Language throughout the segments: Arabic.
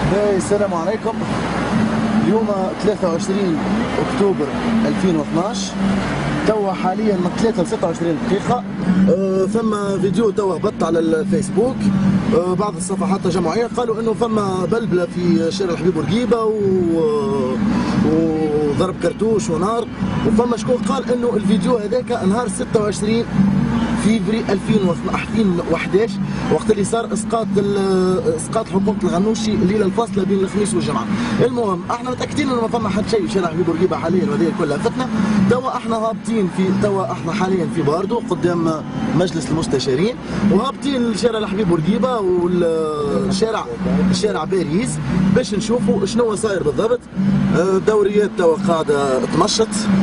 السلام عليكم. اليوم 23 اكتوبر 2012، توا حاليا من 3 ل 26 دقيقة. ثم فيديو توا هبط على الفيسبوك. بعض الصفحات الجماعية قالوا انه ثم بلبلة في شارع الحبيب بورقيبة وضرب كرتوش ونار، وفما شكون قال انه الفيديو هذاك نهار 26 فيفري 2011 وقت اللي صار اسقاط حكومه الغنوشي الليله الفاصله بين الخميس والجمعه. المهم احنا متاكدين انه ما فما حد شيء في شارع حبيب بورقيبه حاليا، وهذه كلها فتنه. احنا هابطين احنا حاليا في باردو قدام مجلس المستشارين، وهابطين لشارع الحبيب بورقيبه والشارع باريس باش نشوفوا شنو صاير بالضبط. دوريات قاعده تمشط.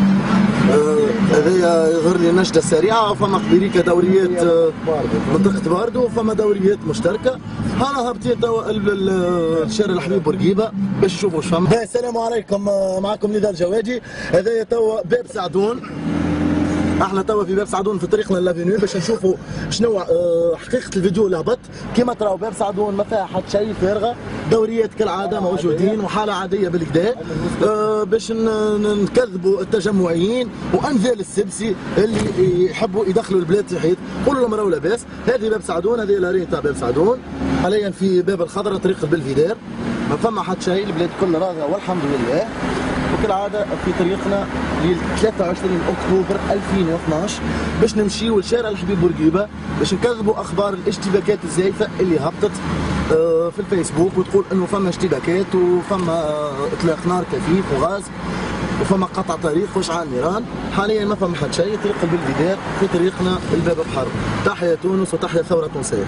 هذايا يظهر لي نشده سريعه، وفما قبيليكا دوريات منطقه باردو، وفما دوريات مشتركه. هانا هابطين توا الشارع الحبيب بورقيبه باش نشوفوا واش فما. السلام عليكم، معكم نضال جوادي. هذايا توا باب سعدون. احنا توا في باب سعدون في طريقنا لافينيو باش نشوفوا شنو حقيقه الفيديو اللي هبط. كيما تراو باب سعدون ما فيها حد شيء، فارغه، دوريات كالعاده موجودين وحاله عاديه بالكدا. باش نكذبوا التجمعيين وانذال السبسي اللي يحبوا يدخلوا البلاد في حيط، قولوا لهم راهو لاباس. هذه باب سعدون، هذه لارين تاع باب سعدون. حاليا في باب الخضراء طريق البلفيدير، ما فما حد شيء، البلاد كلها راضيه والحمد لله. وكالعاده في طريقنا ل 23 اكتوبر 2012 باش نمشيو لشارع الحبيب بورقيبه باش نكذبوا اخبار الاشتباكات الزايفه اللي هبطت في الفيسبوك، وتقول انه فما اشتباكات وفما اطلاق نار كثيف وغاز وفما قطع طريق واشعال نيران. حاليا ما فما حد شيء، طريق البلفيدير في طريقنا الباب بحر. تحيا تونس وتحيا الثوره التونسيه.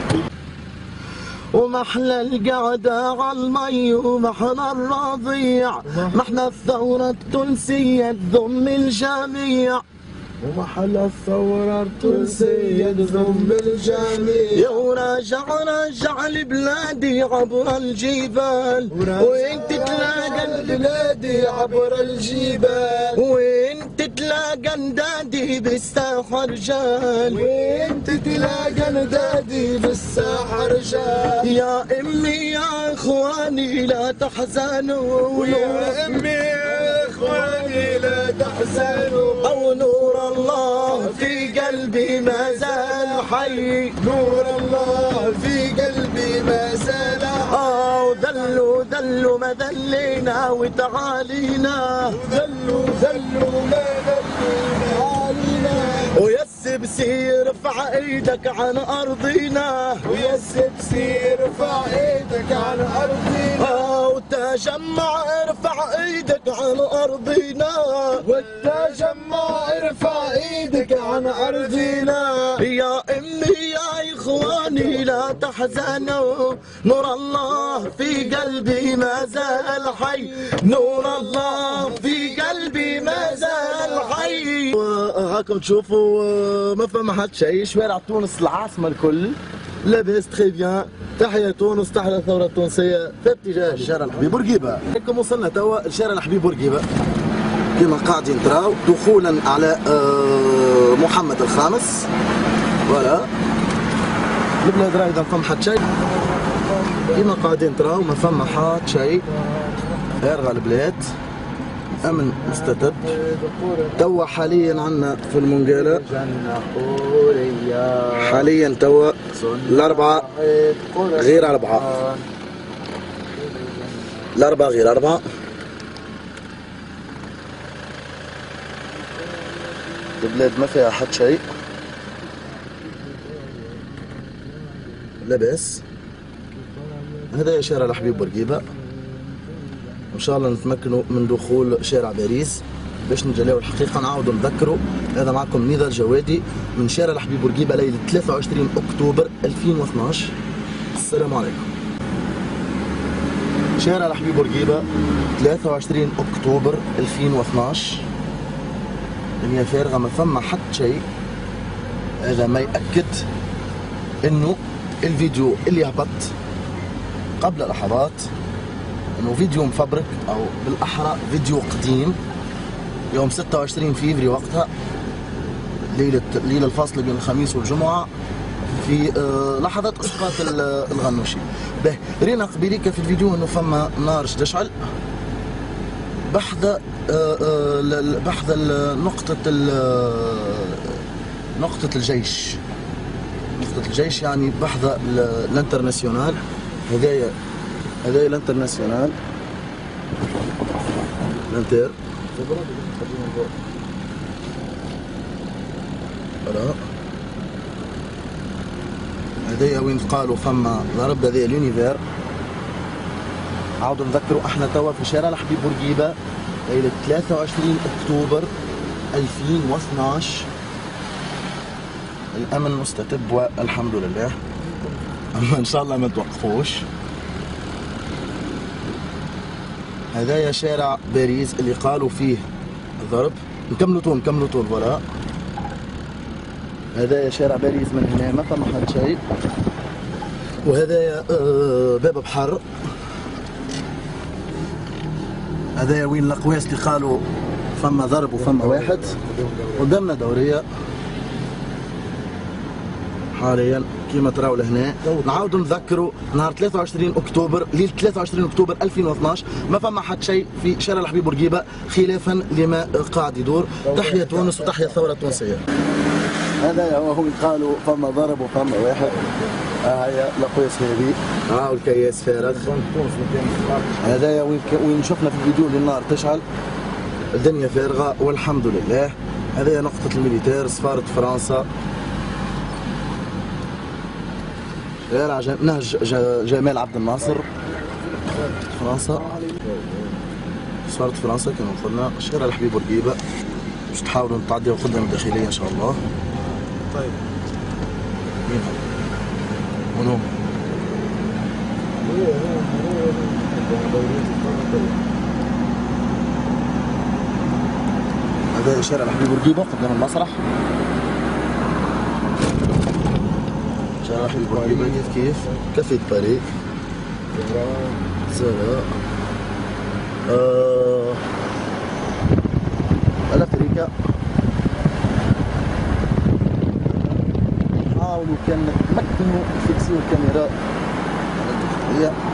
ومحلى القعدة على المي ومحلى الرضيع، محلى الثورة التونسية تضم الجميع، ومحلى الثورة التونسية تضم الجميع. وراجع لبلادي عبر الجبال، وانت تلاقى بلادي عبر الجبال، وانت تلاقى ندادي بالساحة رجال، وانت تلاقى ندادي بالساحة رجال. يا امي يا اخواني لا تحزنوا، ويا امي يا اخواني لا تحزنوا، او نور الله في قلبي ما زال حي، نور الله في قلبي ما زال حي. ذلوا ما ذلينا وتعالينا، ذلوا ما ذلينا علينا. ويا السبسي ارفع ايدك عن ارضنا، ويا السبسي ارفع ايدك عن ارضنا. والتجمع ارفع ايدك عن ارضنا، والتجمع ارفع ايدك عن ارضنا. يا امي يا اخواني لا تحزنوا، نور الله في قلبي ما زال حي، نور الله في قلبي ما زال حي. هاكم تشوفوا ما فما حد شيء، شوارع تونس العاصمه الكل لاباس تخي بيان. تحيا تونس، تحيا الثوره التونسيه في اتجاه شارع الحبيب بورقيبه. هيكم وصلنا توا لشارع الحبيب بورقيبه كما قاعدين تراو، دخولا على محمد الخامس. فوالا البلاد راهي ما فما حد شيء كما قاعدين تراو، ما فما حد شيء، فارغه البلاد، امن مستتب. توا حاليا عندنا في المنقاله حاليا توا الاربعه غير اربعه، الاربعه غير اربعه. البلاد ما فيها حد شيء، لاباس. هذا شارع الحبيب بورقيبه، ان شاء الله نتمكنوا من دخول شارع باريس باش نجلاو الحقيقه. نعاودوا نذكروا، هذا معكم نضال جوادي من شارع الحبيب بورقيبه ليله 23 اكتوبر 2012. السلام عليكم. شارع الحبيب بورقيبه 23 اكتوبر 2012، الدنيا فارغه ما فما حد شيء. هذا ما يأكد انه الفيديو اللي هبط قبل لحظات انه فيديو مفبرك، او بالاحرى فيديو قديم، يوم 26 فيفري وقتها، ليله الفاصله بين الخميس والجمعه. في لحظات اسقاط الغنوشي. به رينا قبيليك في الفيديو انه فما نار تشعل بحذا بحذا نقطة الجيش. نقطة الجيش يعني بحذا الانترناسيونال. هذايا الانترناسيونال الانتر. فوالا هذايا وين قالوا فما ضرب. هذايا اليونيفير. عاودوا نذكروا احنا توا في شارع الحبيب بورقيبة ليلة 23 اكتوبر 2012. الامن مستتب والحمد لله، اما ان شاء الله ما توقفوش. هذايا شارع باريس اللي قالوا فيه ضرب. نكملوا طول فوالا. هذايا شارع باريس من هنا ما فما حد شيء. وهذايا باب بحر. هذايا وين الاقواس اللي قالوا فما ضرب وفما واحد. قدامنا دورية حاليا كيما تراو لهنا. نعاودوا نذكروا نهار 23 اكتوبر ليله 23 اكتوبر 2012 ما فما حد شيء في شارع الحبيب بورقيبه خلافا لما قاعد يدور. تحيا تونس وتحيا الثوره التونسيه. هذا هو قالوا فما ضرب وفما واحد. هيا الاقواس هذه. والكياس فارغ. هذايا وين شفنا في الفيديو اللي النار تشعل. الدنيا فارغه والحمد لله. هذايا نقطه الميليتير سفاره فرنسا. شارع نهج جمال عبد الناصر فرنسا. سفارة فرنسا كما قلنا. شارع الحبيب بورقيبة. باش تحاولوا تعديوا الخدمة الداخلية إن شاء الله. طيب مين هذا؟ منو؟ هذا شارع الحبيب بورقيبة قدام المسرح. شارع الحبيب بورقيبة كيف كافيه باري زرا الافريكا. حاولوا كان نتمكنوا فيكسيو الكاميرا على التغطية.